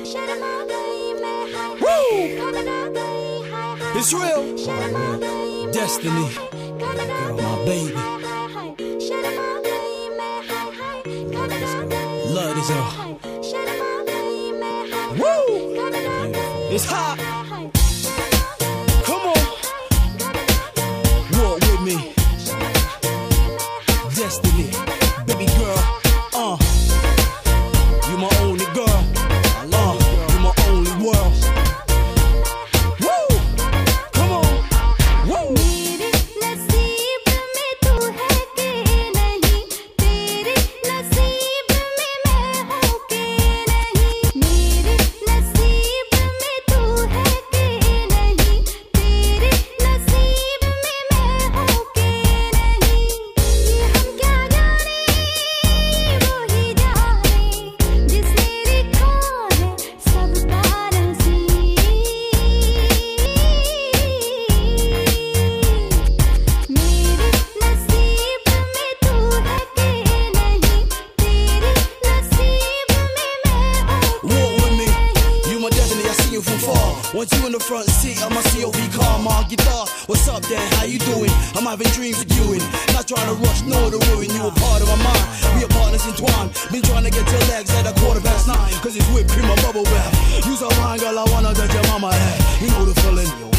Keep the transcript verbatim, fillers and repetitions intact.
Woo! It's real. Destiny, my baby. Love is all. Woo! It's hot. Come on. Walk with me. Destiny, baby girl. Uh, you my only girl. Uh, you my only world. Woo! Come on. Woo! मेरे नसीब में तू है कि नहीं, तेरे नसीब में मैं हूँ कि नहीं। मेरे नसीब में तू है कि नहीं, तेरे नसीब में मैं हूँ कि नहीं। ये हम क्या जाने, वो ही जाने, जिसने लिखा है सबका नसीब। मेरे नसीब में तू है कि नहीं, तेरे नसीब में मैं हूँ Walk with me, you my destiny, I see you from far. Want you in the front seat of my C O V car, my guitar. What's up, Dan? How you doing? I'm having dreams of you and not trying to rush, no to ruin. You a part of my mind, we are partners entwined. Been trying to get your legs at a quarter past nine, cause it's whipped cream or bubble bath. You's a wine girl, I wanna touch your mama head. You know the feeling.